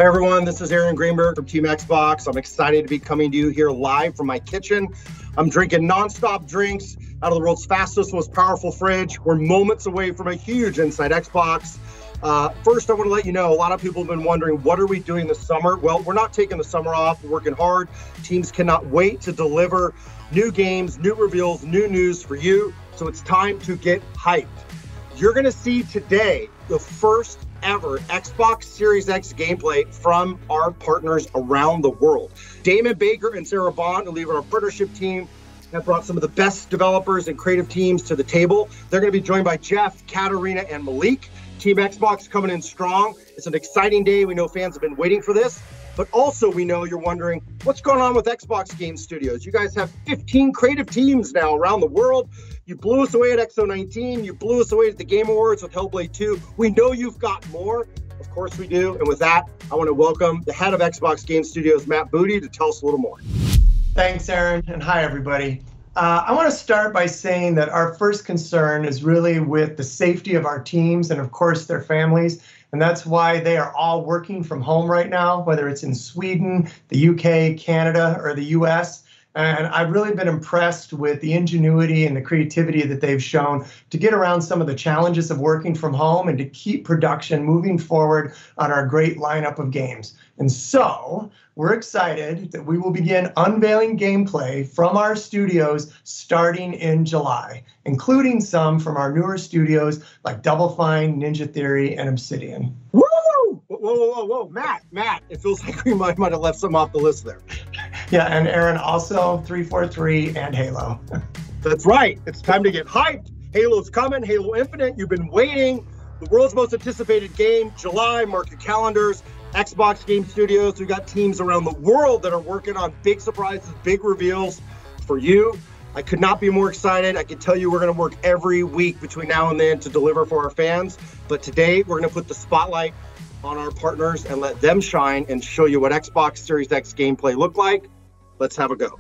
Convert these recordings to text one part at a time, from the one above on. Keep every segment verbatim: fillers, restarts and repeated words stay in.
Hey everyone, this is Aaron Greenberg from Team Xbox. I'm excited to be coming to you here live from my kitchen. I'm drinking nonstop drinks out of the world's fastest, most powerful fridge. We're moments away from a huge Inside Xbox. Uh, first, I want to let you know, a lot of people have been wondering, what are we doing this summer? Well, we're not taking the summer off. We're working hard. Teams cannot wait to deliver new games, new reveals, new news for you. So it's time to get hyped. You're going to see today the first ever Xbox Series X gameplay from our partners around the world. Damon Baker and Sarah Bond, who lead our partnership team, have brought some of the best developers and creative teams to the table. They're going to be joined by Jeff, Katarina, and Malik. Team Xbox coming in strong. It's an exciting day. We know fans have been waiting for this, but also we know you're wondering what's going on with Xbox Game Studios. You guys have fifteen creative teams now around the world. You blew us away at X O nineteen. You blew us away at the Game Awards with Hellblade two. We know you've got more. Of course we do. And with that, I want to welcome the head of Xbox Game Studios, Matt Booty, to tell us a little more. Thanks, Aaron, and hi, everybody. Uh, I want to start by saying that our first concern is really with the safety of our teams and, of course, their families. And that's why they are all working from home right now, whether it's in Sweden, the U K, Canada, or the U S. And I've really been impressed with the ingenuity and the creativity that they've shown to get around some of the challenges of working from home and to keep production moving forward on our great lineup of games. And so we're excited that we will begin unveiling gameplay from our studios starting in July, including some from our newer studios like Double Fine, Ninja Theory, and Obsidian. Woo! Whoa, whoa, whoa, whoa, Matt, Matt, it feels like we might, might have left some off the list there. Yeah, and Aaron, also three forty-three and Halo. That's right. It's time to get hyped. Halo's coming. Halo Infinite. You've been waiting. The world's most anticipated game. July. Mark your calendars. Xbox Game Studios. We've got teams around the world that are working on big surprises, big reveals for you. I could not be more excited. I can tell you we're going to work every week between now and then to deliver for our fans. But today we're going to put the spotlight on our partners and let them shine and show you what Xbox Series X gameplay looked like. Let's have a go.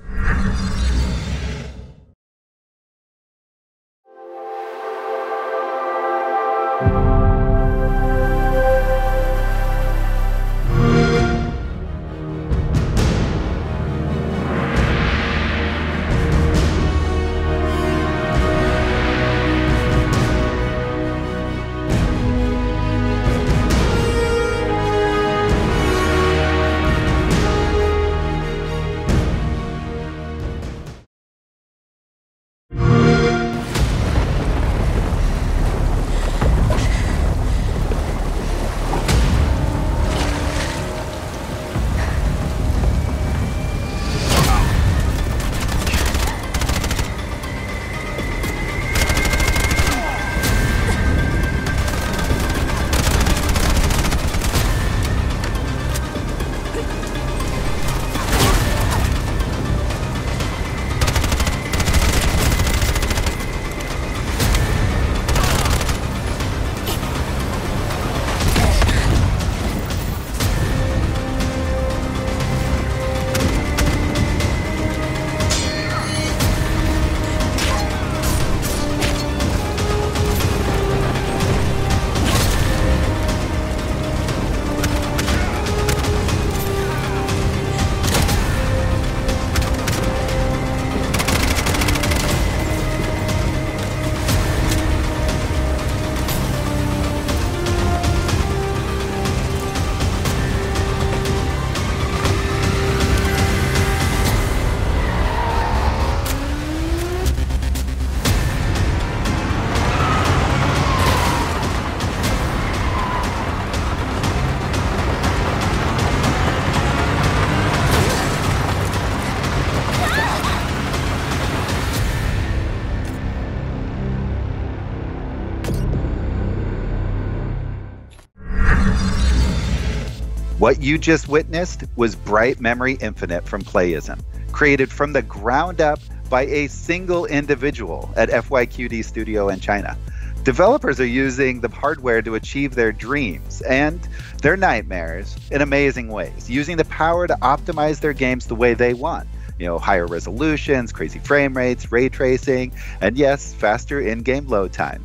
What you just witnessed was Bright Memory Infinite from Playism, created from the ground up by a single individual at F Y Q D Studio in China. Developers are using the hardware to achieve their dreams and their nightmares in amazing ways, using the power to optimize their games the way they want. You know, higher resolutions, crazy frame rates, ray tracing, and yes, faster in-game load times.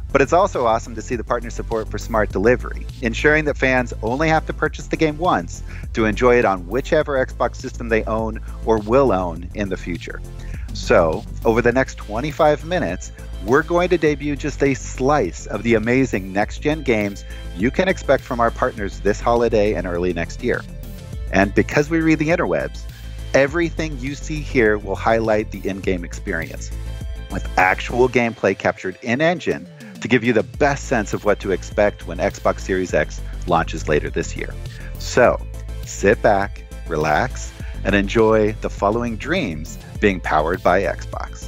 But it's also awesome to see the partner support for smart delivery, ensuring that fans only have to purchase the game once to enjoy it on whichever Xbox system they own or will own in the future. So, over the next twenty-five minutes, we're going to debut just a slice of the amazing next-gen games you can expect from our partners this holiday and early next year. And because we read the interwebs, everything you see here will highlight the in-game experience, with actual gameplay captured in-engine to give you the best sense of what to expect when Xbox Series X launches later this year. So, sit back, relax, and enjoy the following dreams being powered by Xbox.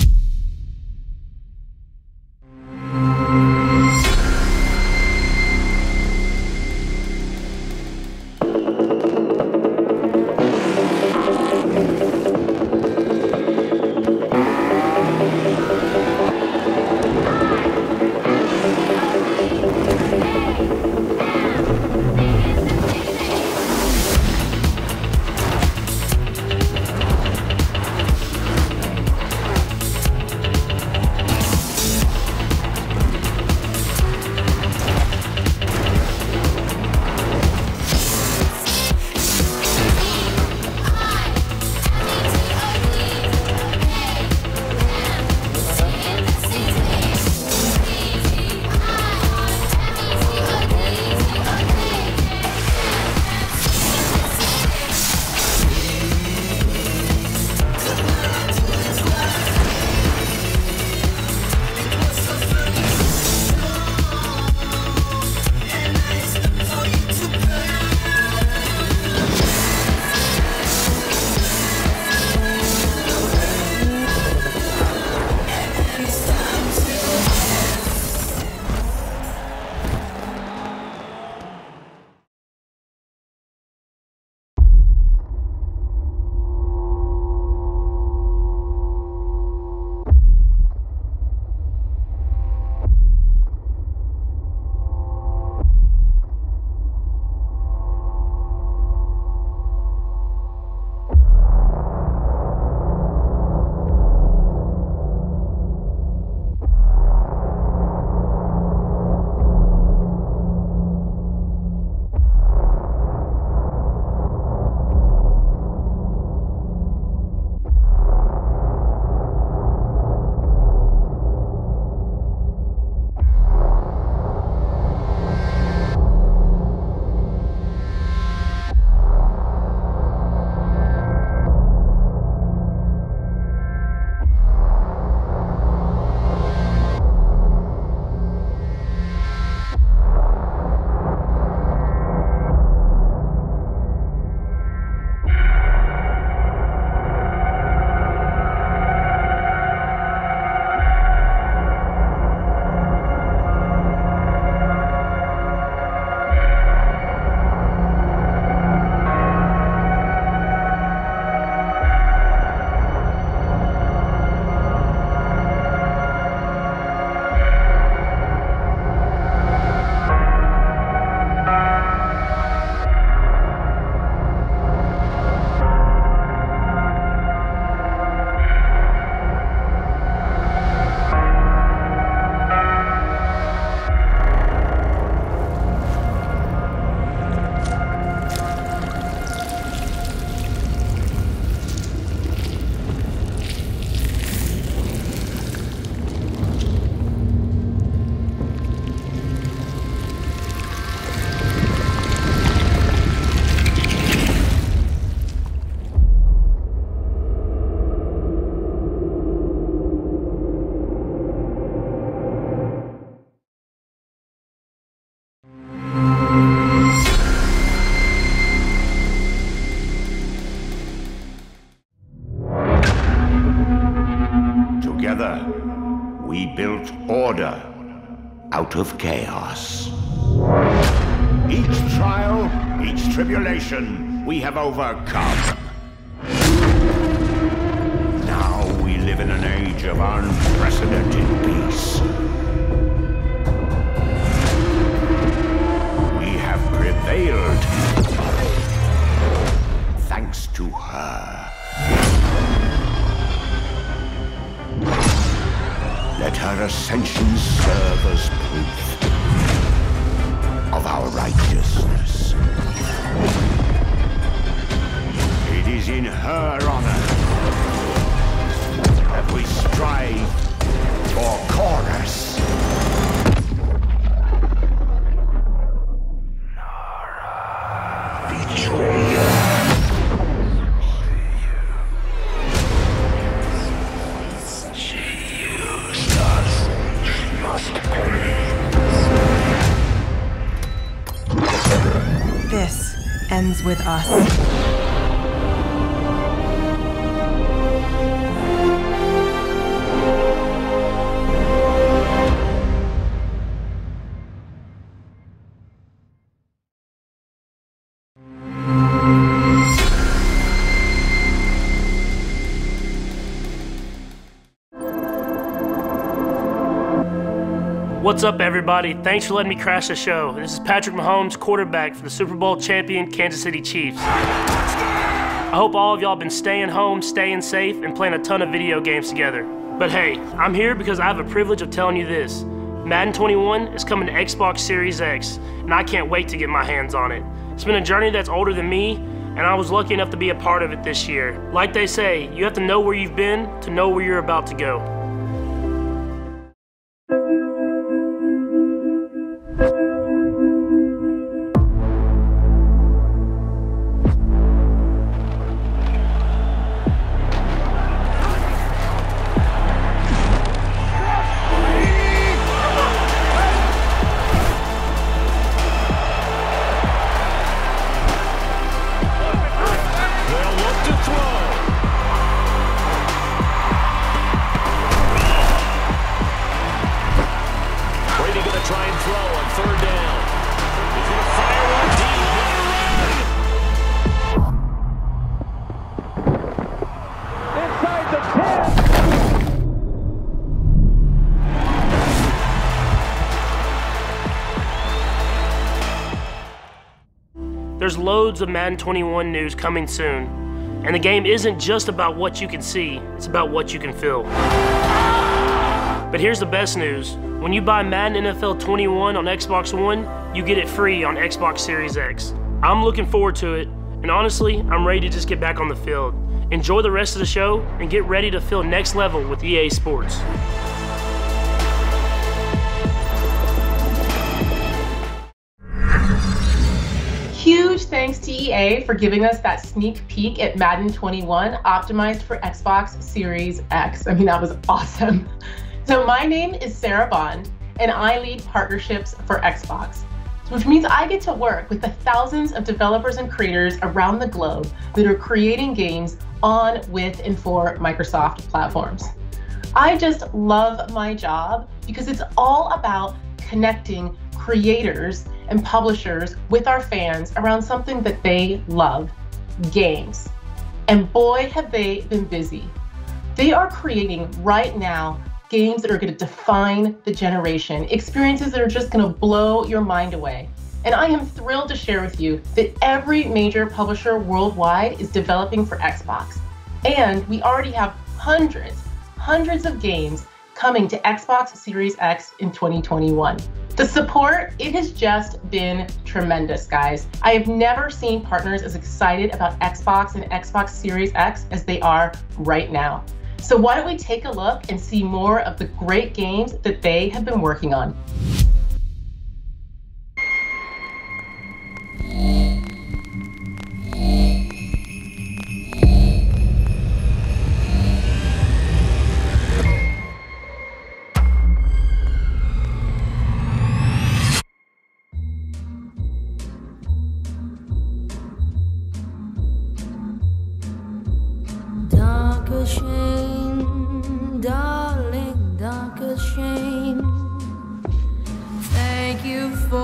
Together, we built order out of chaos. Each trial, each tribulation, we have overcome. Now we live in an age of unprecedented peace. We have prevailed thanks to her. Let Let her ascension serve as proof of our righteousness. It is in her honor that we strive for chorus. This ends with us. What's up, everybody? Thanks for letting me crash the show. This is Patrick Mahomes, quarterback for the Super Bowl champion Kansas City Chiefs. I hope all of y'all have been staying home, staying safe, and playing a ton of video games together. But hey, I'm here because I have a privilege of telling you this. Madden twenty-one is coming to Xbox Series X, and I can't wait to get my hands on it. It's been a journey that's older than me, and I was lucky enough to be a part of it this year. Like they say, you have to know where you've been to know where you're about to go. There's loads of Madden twenty-one news coming soon, and the game isn't just about what you can see, it's about what you can feel. But here's the best news. When you buy Madden N F L twenty-one on Xbox One, you get it free on Xbox Series X. I'm looking forward to it, and honestly, I'm ready to just get back on the field. Enjoy the rest of the show, and get ready to feel next level with E A Sports. Huge thanks to E A for giving us that sneak peek at Madden twenty-one optimized for Xbox Series X. I mean, that was awesome. So my name is Sarah Bond, and I lead partnerships for Xbox, which means I get to work with the thousands of developers and creators around the globe that are creating games on, with, and for Microsoft platforms. I just love my job because it's all about connecting creators and publishers with our fans around something that they love, games. And boy, have they been busy. They are creating right now games that are going to define the generation, experiences that are just going to blow your mind away. And I am thrilled to share with you that every major publisher worldwide is developing for Xbox. And we already have hundreds, hundreds of games coming to Xbox Series X in twenty twenty-one. The support, it has just been tremendous, guys. I have never seen partners as excited about Xbox and Xbox Series X as they are right now. So why don't we take a look and see more of the great games that they have been working on. Shame, darling, dark as shame. Thank you for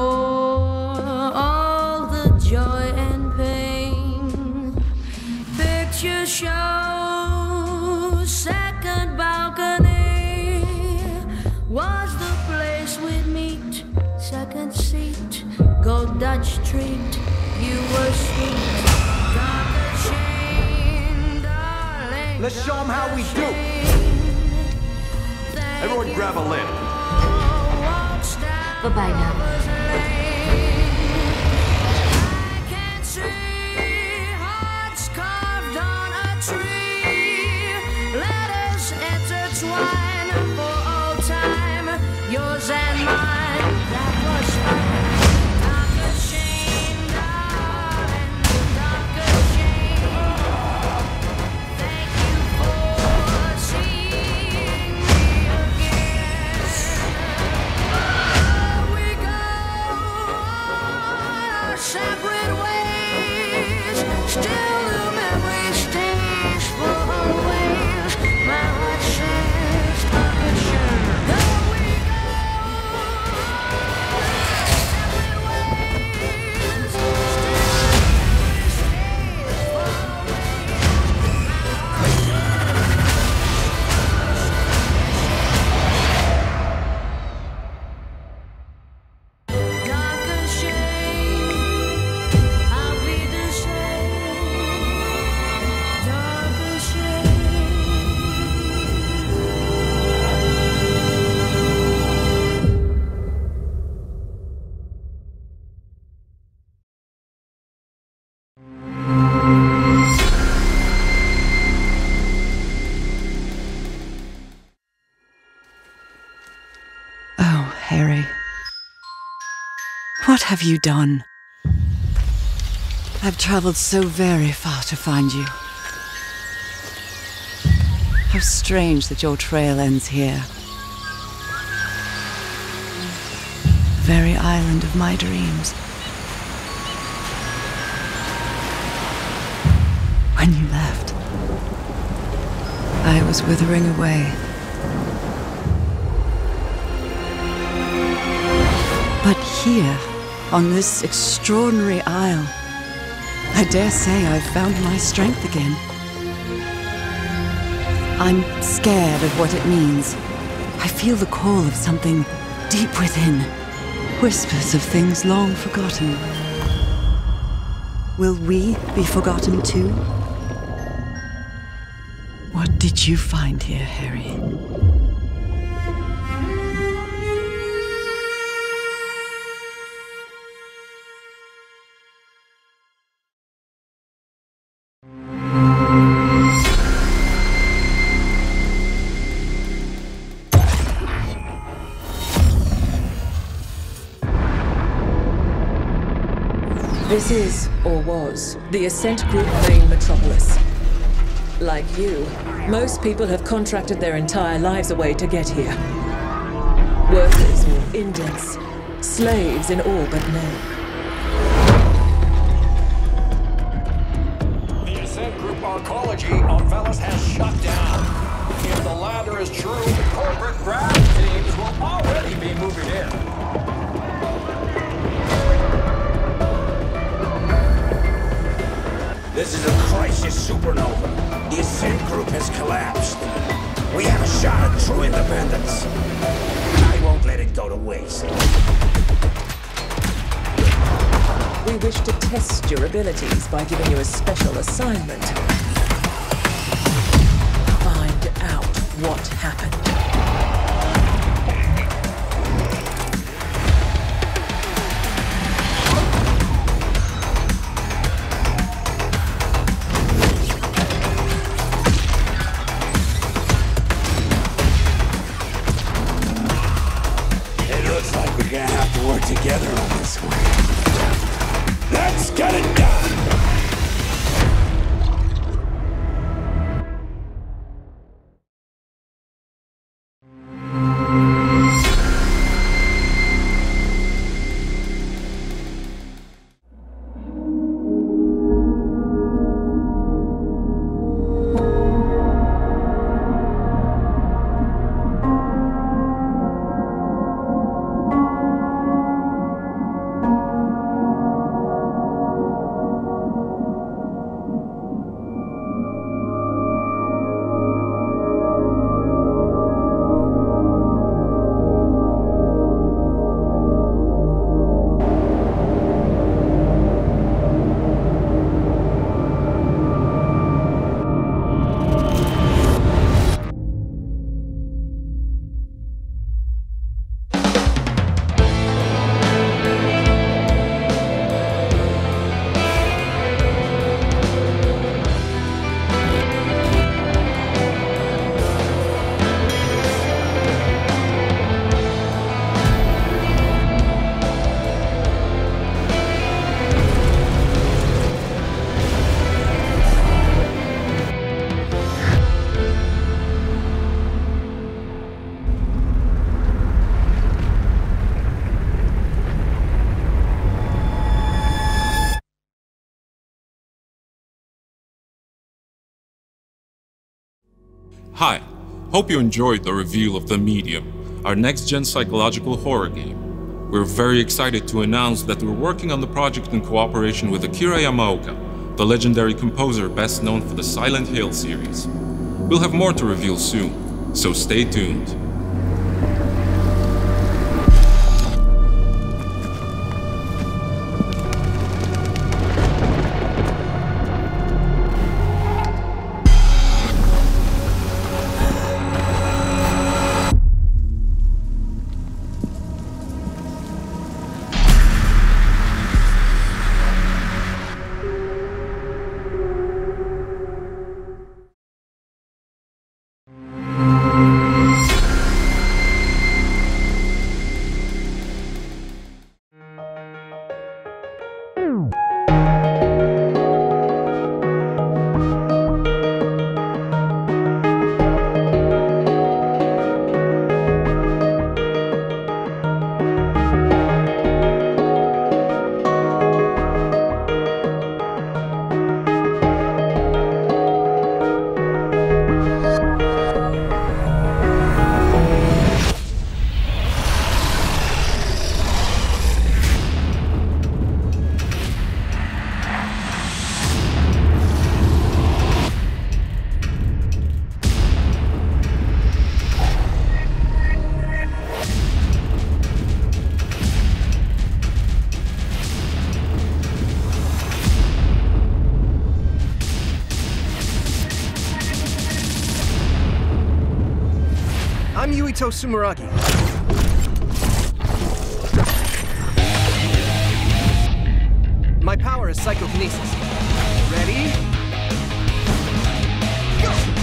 all the joy and pain. Picture show, second balcony was the place we'd meet. Second seat, go Dutch treat. You were sweet, dark as shame. Let's show them how we do. Everyone grab a limb. Bye-bye now. Yours and mine, that was fine. Darker shame, darling, darker shame. Thank you for seeing me again. We go our separate ways. Still the memory stays for always. My heart says darker shame. What have you done? I've traveled so very far to find you. How strange that your trail ends here. The very island of my dreams. When you left, I was withering away. But here, on this extraordinary isle, I dare say I've found my strength again. I'm scared of what it means. I feel the call of something deep within. Whispers of things long forgotten. Will we be forgotten too? What did you find here, Harry? This is, or was, the Ascent Group main metropolis. Like you, most people have contracted their entire lives away to get here. Workers or indents, slaves in all but name. The Ascent Group arcology on Velas has shut down. If the latter is true, the corporate grab teams will already be moving in. This is a crisis supernova. The Ascent Group has collapsed. We have a shot at true independence. I won't let it go to waste. We wish to test your abilities by giving you a special assignment. Find out what happened. We're gonna have to work together on this one. Let's get it done! Hi, hope you enjoyed the reveal of The Medium, our next-gen psychological horror game. We're very excited to announce that we're working on the project in cooperation with Akira Yamaoka, the legendary composer best known for the Silent Hill series. We'll have more to reveal soon, so stay tuned. I'm Yuito Sumeragi. My power is psychokinesis. Ready? Go!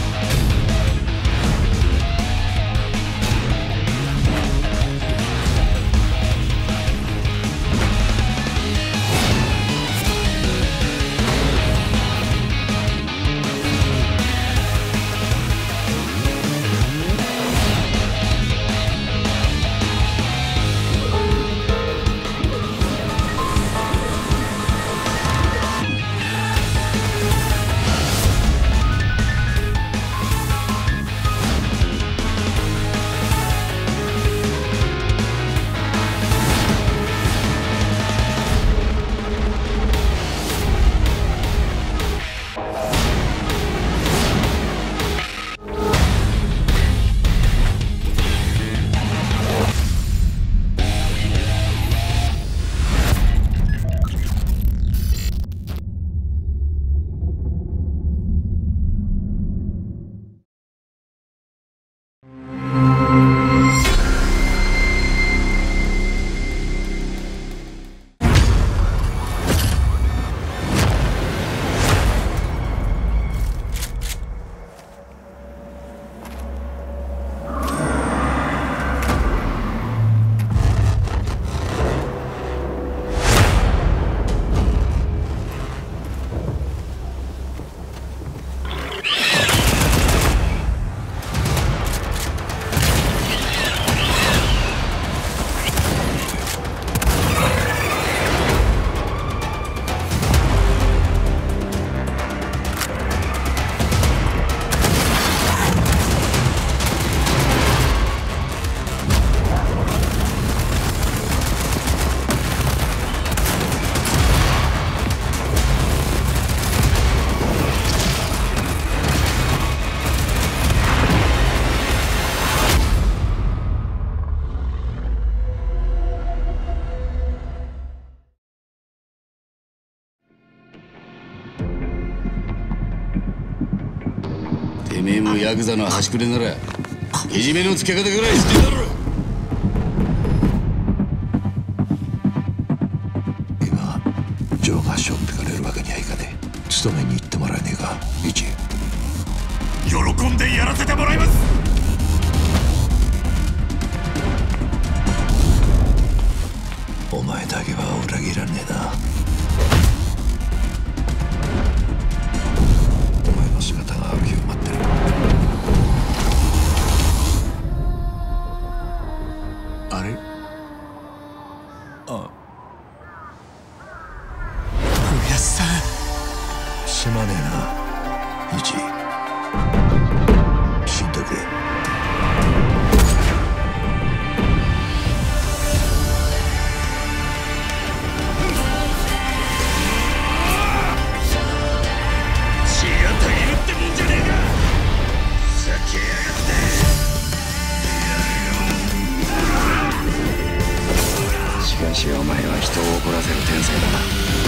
てめえもヤクザの端くれならけじめのつけ方ぐらいしてんだろ。今ジョーがしょってかれるわけにはいかねえ。勤めに行ってもらえねえかイチ。 喜んでやらせてもらいます。 お前だけは裏切らねえな。お前の姿が悪日を待ってる。あれあおやっさんすまねえなイチ。死んだしかしお前は人を怒らせる天才だな。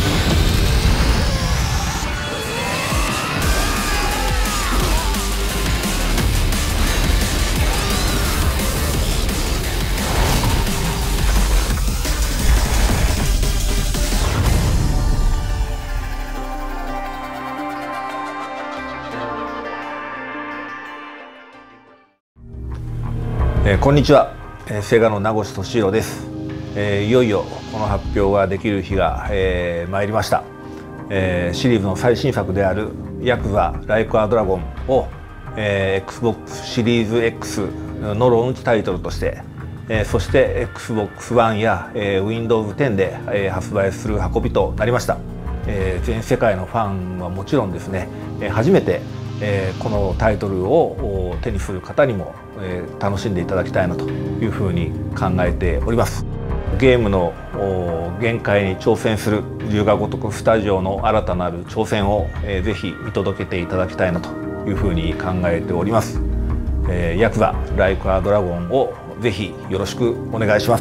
えー、こんにちは、えー、セガの名越俊弘です、えー、いよいよこの発表ができる日が、えー、参りました、えー、シリーズの最新作であるヤクザライクアドラゴンを、えー、Xbox シリーズ X のローンチタイトルとして、えー、そして エックスボックスワン や、えー、ウィンドウズテン で、えー、発売する運びとなりました、えー、全世界のファンはもちろんですね、えー、初めてえー、このタイトルを手にする方にも、えー、楽しんでいただきたいなというふうに考えております。ゲームの限界に挑戦する龍が如くスタジオの新たなる挑戦を、えー、ぜひ見届けていただきたいなというふうに考えております。えー、ヤクザライクアドラゴンをぜひよろしくお願いします。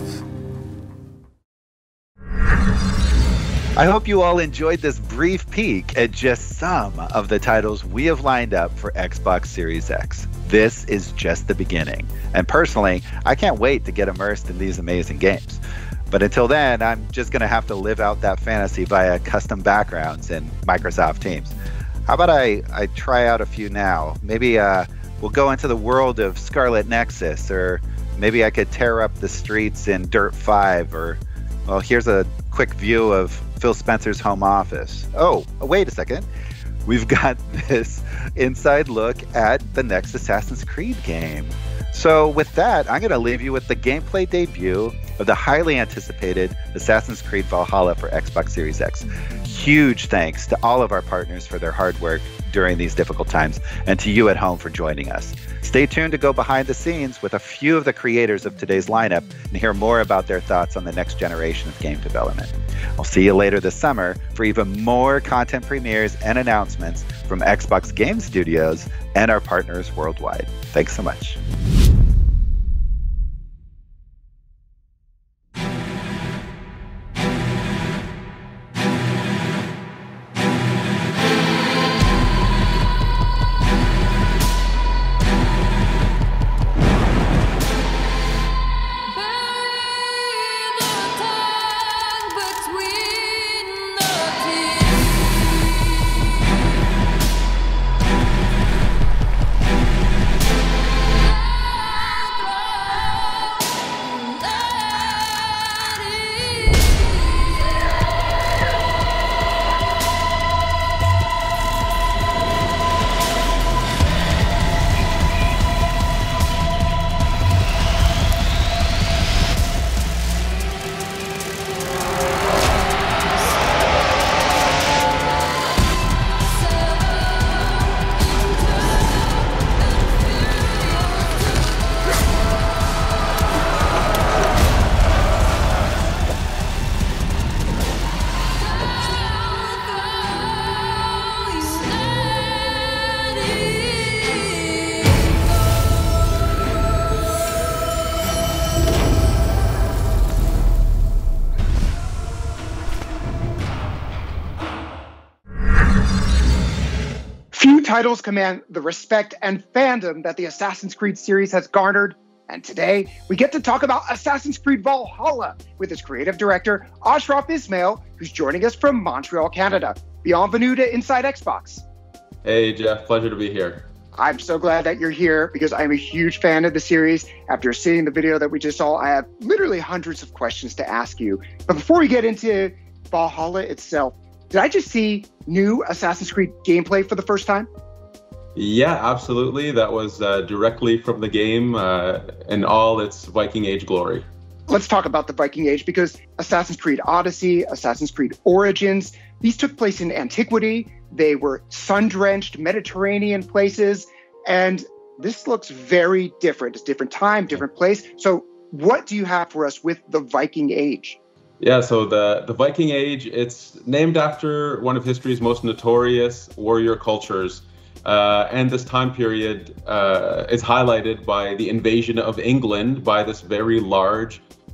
I hope you all enjoyed this brief peek at just some of the titles we have lined up for Xbox Series X. This is just the beginning. And personally, I can't wait to get immersed in these amazing games. But until then, I'm just going to have to live out that fantasy via custom backgrounds in Microsoft Teams. How about I, I try out a few now? Maybe uh, we'll go into the world of Scarlet Nexus, or maybe I could tear up the streets in Dirt five, or, well, here's a quick view of Phil Spencer's home office. Oh, wait a second. We've got this inside look at the next Assassin's Creed game. So with that, I'm going to leave you with the gameplay debut of the highly anticipated Assassin's Creed Valhalla for Xbox Series X. Huge thanks to all of our partners for their hard work during these difficult times, and to you at home for joining us. Stay tuned to go behind the scenes with a few of the creators of today's lineup and hear more about their thoughts on the next generation of game development. I'll see you later this summer for even more content premieres and announcements from Xbox Game Studios and our partners worldwide. Thanks so much. Titles command the respect and fandom that the Assassin's Creed series has garnered, and today we get to talk about Assassin's Creed Valhalla with its creative director, Ashraf Ismail, who's joining us from Montreal, Canada. Bienvenue to Inside Xbox. Hey, Jeff, pleasure to be here. I'm so glad that you're here because I'm a huge fan of the series. After seeing the video that we just saw, I have literally hundreds of questions to ask you. But before we get into Valhalla itself, did I just see new Assassin's Creed gameplay for the first time? Yeah, absolutely. That was uh, directly from the game uh, in all its Viking Age glory. Let's talk about the Viking Age because Assassin's Creed Odyssey, Assassin's Creed Origins, these took place in antiquity. They were sun-drenched Mediterranean places, and this looks very different. It's different time, different place. So what do you have for us with the Viking Age? Yeah, so the, the Viking Age, it's named after one of history's most notorious warrior cultures. Uh, and this time period uh, is highlighted by the invasion of England by this very large,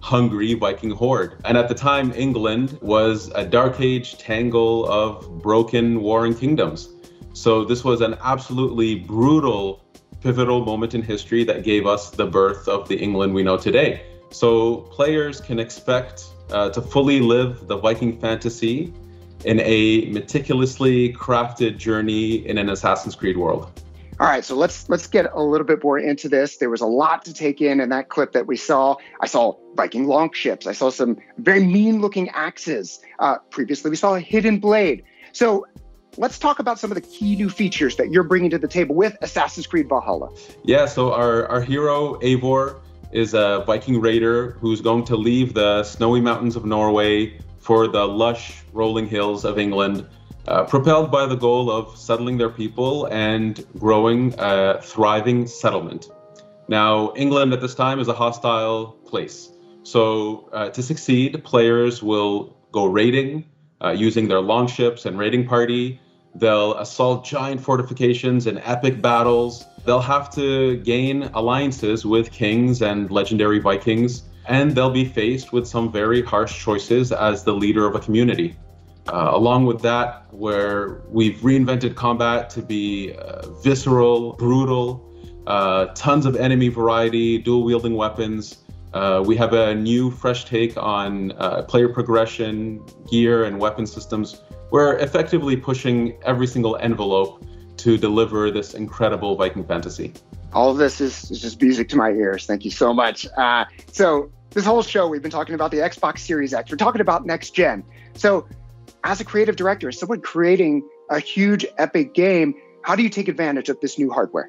hungry Viking horde. And at the time, England was a dark age tangle of broken warring kingdoms. So this was an absolutely brutal, pivotal moment in history that gave us the birth of the England we know today. So players can expect uh, to fully live the Viking fantasy in a meticulously crafted journey in an Assassin's Creed world. All right, so let's let's get a little bit more into this. There was a lot to take in in that clip that we saw. I saw Viking longships. I saw some very mean-looking axes. Uh, previously, we saw a hidden blade. So let's talk about some of the key new features that you're bringing to the table with Assassin's Creed Valhalla. Yeah, so our, our hero, Eivor, is a Viking raider who's going to leave the snowy mountains of Norway for the lush rolling hills of England, uh, propelled by the goal of settling their people and growing a thriving settlement. Now, England at this time is a hostile place. So uh, to succeed, players will go raiding uh, using their longships and raiding party. They'll assault giant fortifications in epic battles. They'll have to gain alliances with kings and legendary Vikings, and they'll be faced with some very harsh choices as the leader of a community. Uh, along with that, where we've reinvented combat to be uh, visceral, brutal, uh, tons of enemy variety, dual-wielding weapons. Uh, we have a new, fresh take on uh, player progression, gear, and weapon systems. We're effectively pushing every single envelope to deliver this incredible Viking fantasy. All of this is, is just music to my ears. Thank you so much. Uh, so this whole show, we've been talking about the Xbox Series X. We're talking about next gen. So as a creative director, as someone creating a huge epic game, how do you take advantage of this new hardware?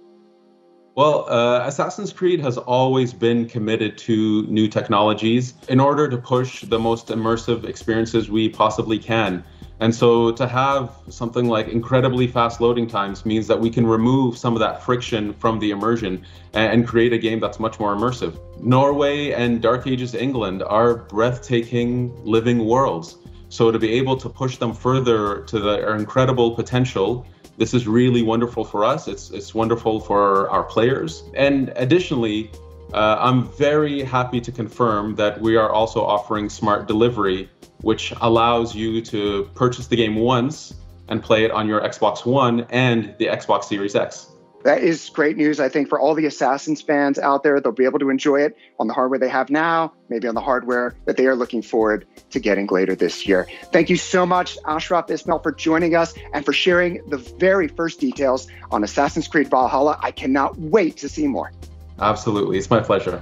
Well, uh, Assassin's Creed has always been committed to new technologies in order to push the most immersive experiences we possibly can. And so to have something like incredibly fast loading times means that we can remove some of that friction from the immersion and create a game that's much more immersive. Norway and Dark Ages England are breathtaking living worlds. So to be able to push them further to their incredible potential, this is really wonderful for us. It's, it's wonderful for our players. And additionally, uh, I'm very happy to confirm that we are also offering smart delivery, which allows you to purchase the game once and play it on your Xbox One and the Xbox Series X. That is great news, I think, for all the Assassins fans out there. They'll be able to enjoy it on the hardware they have now, maybe on the hardware that they are looking forward to getting later this year. Thank you so much, Ashraf Ismail, for joining us and for sharing the very first details on Assassin's Creed Valhalla. I cannot wait to see more. Absolutely. It's my pleasure.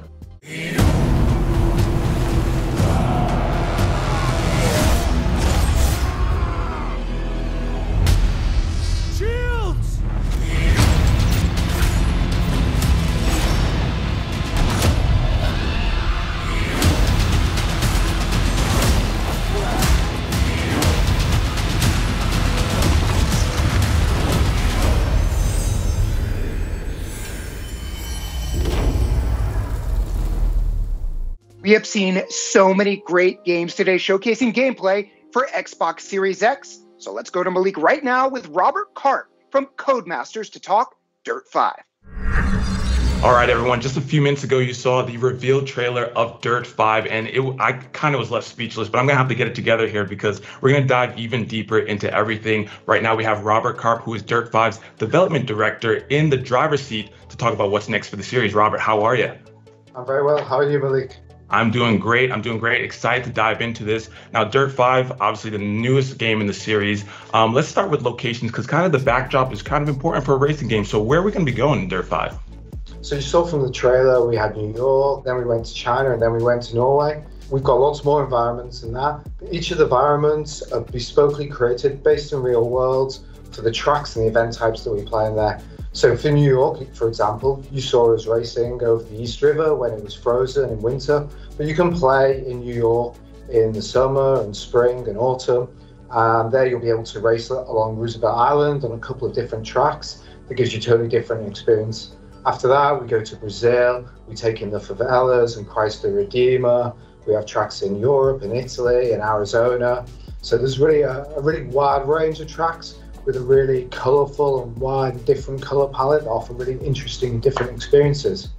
We have seen so many great games today showcasing gameplay for Xbox Series X. So let's go to Malik right now with Robert Karp from Codemasters to talk Dirt five. All right, everyone, just a few minutes ago, you saw the reveal trailer of Dirt five, and it, I kind of was left speechless, but I'm going to have to get it together here because we're going to dive even deeper into everything. Right now, we have Robert Karp, who is Dirt five's development director, in the driver's seat to talk about what's next for the series. Robert, how are you? I'm very well. How are you, Malik? I'm doing great. I'm doing great. Excited to dive into this. Now, Dirt five, obviously the newest game in the series. Um, let's start with locations because kind of the backdrop is kind of important for a racing game. So where are we going to be going in Dirt five? So you saw from the trailer, we had New York, then we went to China, and then we went to Norway. We've got lots more environments than that. Each of the environments are bespokely created based on real worlds for the tracks and the event types that we play in there. So for New York, for example, you saw us racing over the East River when it was frozen in winter, but you can play in New York in the summer and spring and autumn. And there you'll be able to race along Roosevelt Island on a couple of different tracks. That gives you a totally different experience. After that, we go to Brazil, we take in the favelas and Christ the Redeemer. We have tracks in Europe and Italy and Arizona. So there's really a, a really wide range of tracks with a really colourful and wide different colour palette that offer really interesting different experiences.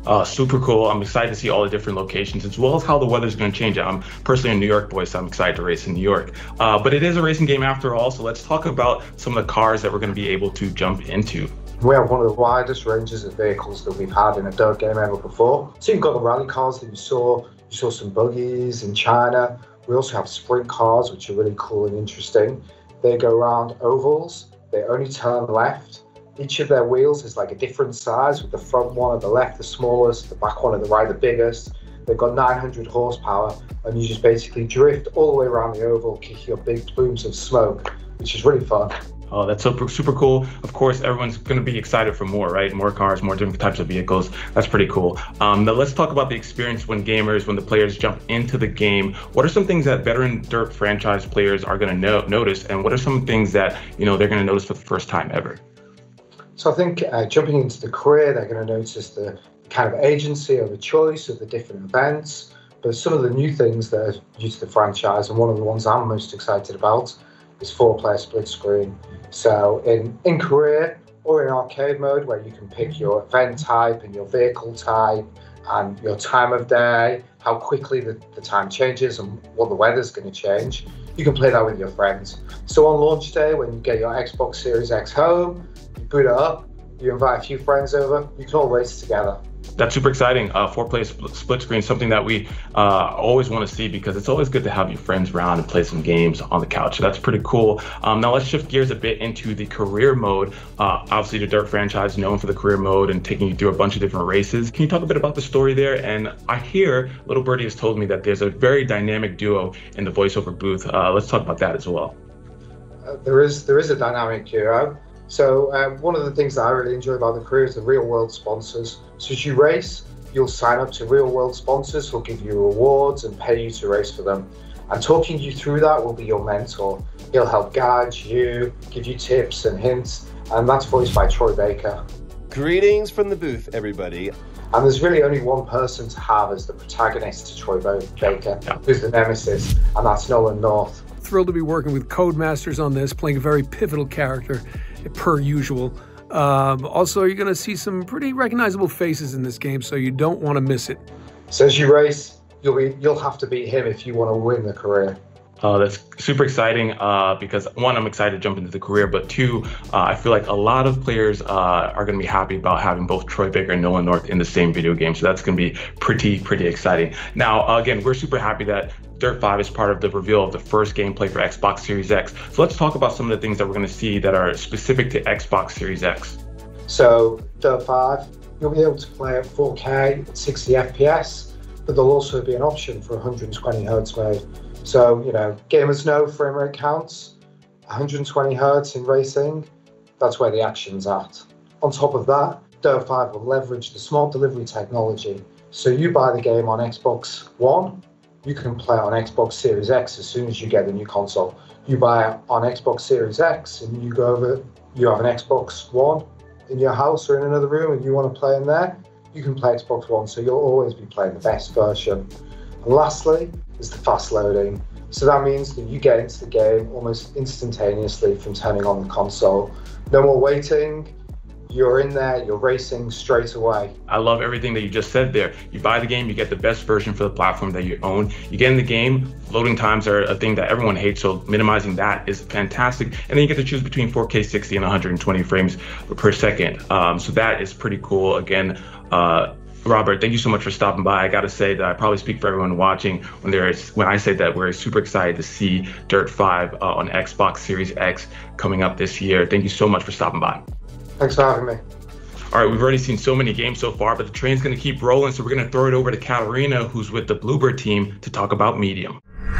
Uh, super cool. I'm excited to see all the different locations, as well as how the weather's going to change. I'm personally a New York boy, so I'm excited to race in New York. Uh, but it is a racing game after all, so let's talk about some of the cars that we're going to be able to jump into. We have one of the widest ranges of vehicles that we've had in a dirt game ever before. So you've got the rally cars that you saw. You saw some buggies in China. We also have sprint cars, which are really cool and interesting. They go around ovals. They only turn left. Each of their wheels is like a different size, with the front one at the left the smallest, the back one at the right the biggest. They've got nine hundred horsepower, and you just basically drift all the way around the oval, kicking up big plumes of smoke, which is really fun. Oh, that's super, super cool. Of course, everyone's going to be excited for more, right? More cars, more different types of vehicles. That's pretty cool. Um, now let's talk about the experience when gamers, when the players jump into the game. What are some things that veteran Dirt franchise players are going to no- notice, and what are some things that, you know, they're going to notice for the first time ever? So I think uh, jumping into the career, they're going to notice the kind of agency or the choice of the different events. But some of the new things that are new to the franchise, and one of the ones I'm most excited about, is four-player split screen. So in, in career or in arcade mode, where you can pick your event type and your vehicle type and your time of day, how quickly the, the time changes and what the weather's going to change, you can play that with your friends. So on launch day, when you get your Xbox Series X home, you boot it up, you invite a few friends over, you can all race together. That's super exciting. Uh, four-player split screen, something that we uh, always want to see, because it's always good to have your friends around and play some games on the couch. So that's pretty cool. Um, now let's shift gears a bit into the career mode. Uh, obviously, the Dirt franchise is known for the career mode and taking you through a bunch of different races. Can you talk a bit about the story there? And I hear Little Birdie has told me that there's a very dynamic duo in the voiceover booth. Uh, let's talk about that as well. Uh, there is there is a dynamic duo. So um, one of the things that I really enjoy about the career is the real world sponsors. So as you race, you'll sign up to real world sponsors who'll give you rewards and pay you to race for them. And talking you through that will be your mentor. He'll help guide you, give you tips and hints, and that's voiced by Troy Baker. Greetings from the booth, everybody. And there's really only one person to have as the protagonist to Troy Baker, yeah. who's the nemesis, and that's Nolan North. Thrilled to be working with Codemasters on this, playing a very pivotal character, per usual. Um, also, you're going to see some pretty recognizable faces in this game, so you don't want to miss it. So as you race, you'll be you'll have to beat him if you want to win the career. Uh, that's super exciting uh, because, one, I'm excited to jump into the career, but two, uh, I feel like a lot of players uh, are going to be happy about having both Troy Baker and Nolan North in the same video game. So that's going to be pretty, pretty exciting. Now, uh, again, we're super happy that Dirt five is part of the reveal of the first gameplay for Xbox Series X. So let's talk about some of the things that we're going to see that are specific to Xbox Series X. So Dirt five, you'll be able to play at four K at sixty F P S, but there'll also be an option for one hundred twenty hertz mode. So, you know, gamers know frame rate counts. one hundred twenty hertz in racing, that's where the action's at. On top of that, Dirt five will leverage the smart delivery technology. So you buy the game on Xbox One, you can play it on Xbox Series X as soon as you get the new console. You buy it on Xbox Series X and you go over, you have an Xbox One in your house or in another room and you want to play in there, you can play Xbox One, so you'll always be playing the best version. And lastly is the fast loading. So that means that you get into the game almost instantaneously from turning on the console. No more waiting. You're in there, you're racing straight away. I love everything that you just said there. You buy the game, you get the best version for the platform that you own. You get in the game, loading times are a thing that everyone hates, so minimizing that is fantastic. And then you get to choose between four K sixty and one hundred twenty frames per second. Um, so that is pretty cool. Again, uh, Robert, thank you so much for stopping by. I got to say that I probably speak for everyone watching when there is when I say that we're super excited to see Dirt five uh, on Xbox Series X coming up this year. Thank you so much for stopping by. Thanks for having me. All right, we've already seen so many games so far, but the train's going to keep rolling, so we're going to throw it over to Katarina, who's with the Bluebird team, to talk about Medium.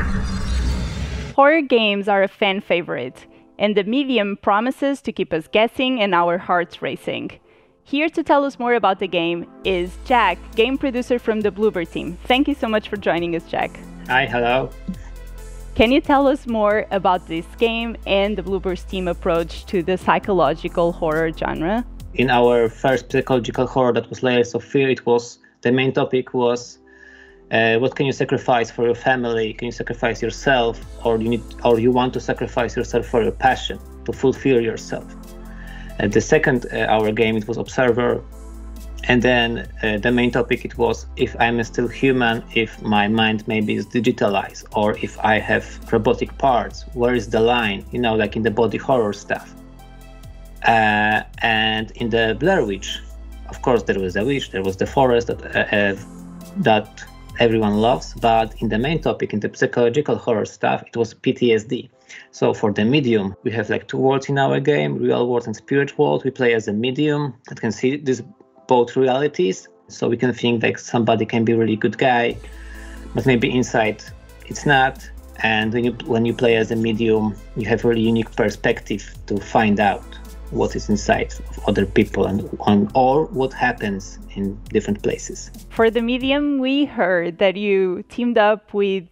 Horror games are a fan favorite, and the Medium promises to keep us guessing and our hearts racing. Here to tell us more about the game is Jack, game producer from the Bluebird team. Thank you so much for joining us, Jack. Hi, hello. Can you tell us more about this game and the Bluebird's team approach to the psychological horror genre? In our first psychological horror that was Layers of Fear, it was the main topic was uh, what can you sacrifice for your family? Can you sacrifice yourself, or you need, or you want to sacrifice yourself for your passion to fulfill yourself? Uh, the second uh, our game, it was Observer, And then uh, the main topic, it was if I'm still human, if my mind maybe is digitalized, or if I have robotic parts, where is the line, you know, like in the body horror stuff. Uh, and in the Blair Witch, of course, there was a witch, there was the forest that, uh, uh, that everyone loves, but in the main topic, in the psychological horror stuff, it was P T S D. So for the medium, we have like two worlds in our game, real world and spirit world. We play as a medium that can see these both realities. So we can think like somebody can be a really good guy, but maybe inside it's not. And when you, when you play as a medium, you have a really unique perspective to find out what is inside of other people and on, or what happens in different places. For the medium, we heard that you teamed up with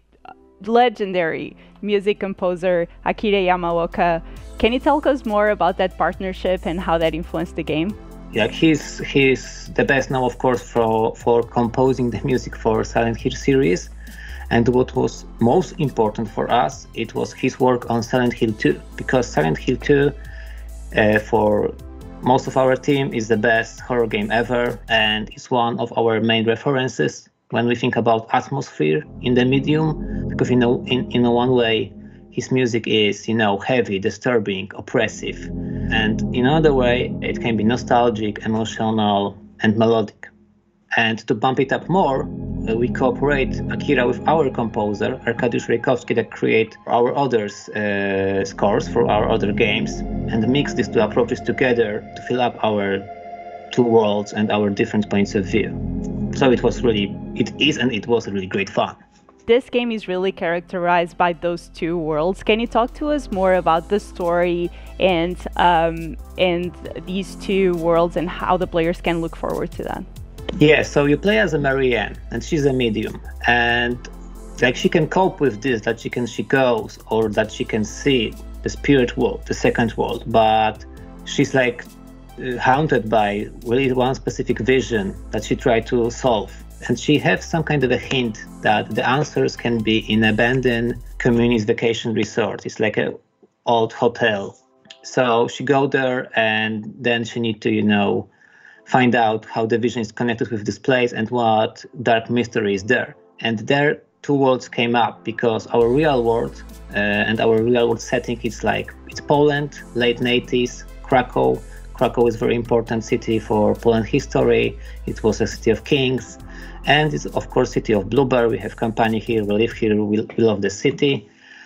legendary music composer Akira Yamaoka. Can you tell us more about that partnership and how that influenced the game? Yeah, he's he's the best now, of course, for for composing the music for Silent Hill series. And what was most important for us, it was his work on Silent Hill two, because Silent Hill two, uh, for most of our team, is the best horror game ever, and it's one of our main references when we think about atmosphere in the medium, because you know, in in one way, his music is, you know, heavy, disturbing, oppressive, and in another way, it can be nostalgic, emotional, and melodic. And to bump it up more, uh, we cooperate, Akira, with our composer, Arkadiusz Rejkowski, that create our other uh, scores for our other games, and mix these two approaches together to fill up our two worlds and our different points of view. So it was really, it is and it was really great fun. This game is really characterized by those two worlds. Can you talk to us more about the story and um, and these two worlds and how the players can look forward to that? Yeah, so you play as a Marianne, and she's a medium, and like she can cope with this, that she can she goes, or that she can see the spirit world, the second world, but she's like uh, haunted by really one specific vision that she tried to solve. And she has some kind of a hint that the answers can be in abandoned communist vacation resort. It's like an old hotel. So she go there, and then she need to, you know, find out how the vision is connected with this place and what dark mystery is there. And there two worlds came up, because our real world uh, and our real world setting is like, it's Poland, late nineties, Krakow. Krakow is a very important city for Poland history. It was a city of kings. And it's, of course, city of Bluebear. We have company here, we live here, we, we love the city.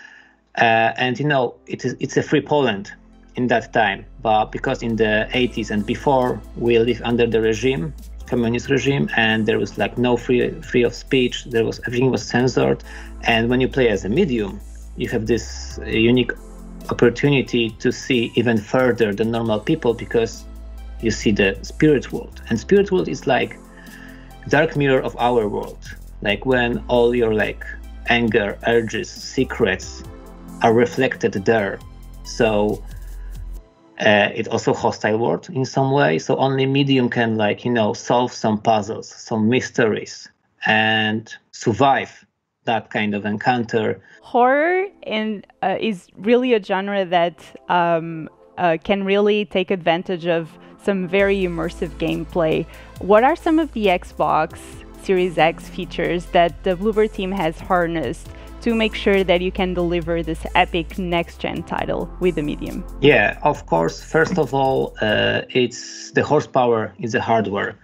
Uh, and, you know, it is, it's a free Poland in that time. But because in the eighties and before, we live under the regime, communist regime, and there was like no free, free of speech. There was, everything was censored. And when you play as a medium, you have this unique opportunity to see even further the normal people, because you see the spirit world. And spirit world is like dark mirror of our world, like when all your like anger, urges, secrets are reflected there. So uh, it's also hostile world in some way. So only medium can, like, you know, solve some puzzles, some mysteries, and survive that kind of encounter. Horror and uh, is really a genre that um, uh, can really take advantage of some very immersive gameplay. What are some of the Xbox Series X features that the Bluebear team has harnessed to make sure that you can deliver this epic next-gen title with the medium? Yeah, of course, first of all, uh, it's the horsepower is the hardware.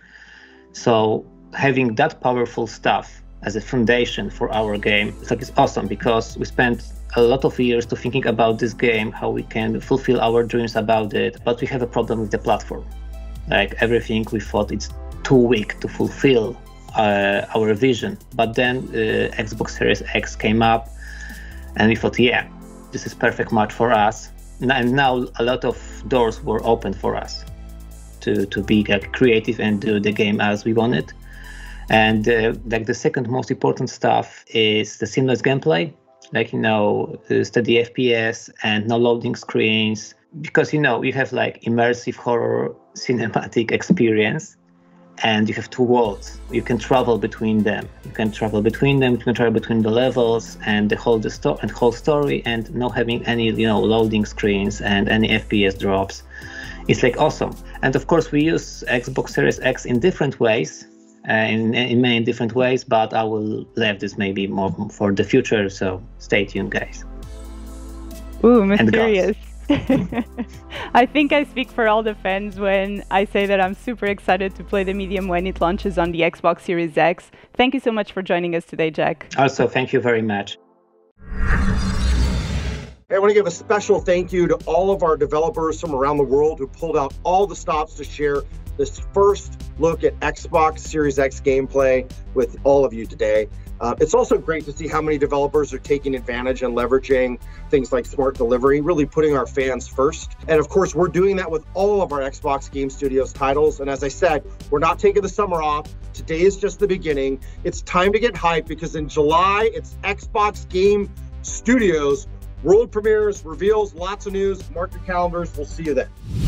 So having that powerful stuff as a foundation for our game, it's like it's awesome, because we spent a lot of years to thinking about this game, how we can fulfill our dreams about it, but we have a problem with the platform. Like everything, we thought it's too weak to fulfill uh, our vision. But then uh, Xbox Series X came up, and we thought, yeah, this is perfect match for us. And now a lot of doors were open for us to, to be like creative and do the game as we wanted. And uh, like the second most important stuff is the seamless gameplay, like, you know, steady F P S and no loading screens, because, you know, you have like immersive horror cinematic experience, and you have two worlds. You can travel between them. You can travel between them. You can travel between the levels and the whole the sto- and whole story, and not having any, you know, loading screens and any F P S drops. it's like awesome. And of course, we use Xbox Series X in different ways, uh, in in many different ways. But I will leave this maybe more for the future. So stay tuned, guys. Ooh, mysterious. I think I speak for all the fans when I say that I'm super excited to play the Medium when it launches on the Xbox Series X. Thank you so much for joining us today, Jack. Also, thank you very much. I want to give a special thank you to all of our developers from around the world who pulled out all the stops to share this first look at Xbox Series X gameplay with all of you today. Uh, it's also great to see how many developers are taking advantage and leveraging things like smart delivery, really putting our fans first. And of course, we're doing that with all of our Xbox Game Studios titles. And as I said, we're not taking the summer off. Today is just the beginning. It's time to get hyped because in July, it's Xbox Game Studios world premieres, reveals, lots of news. Mark your calendars. We'll see you then.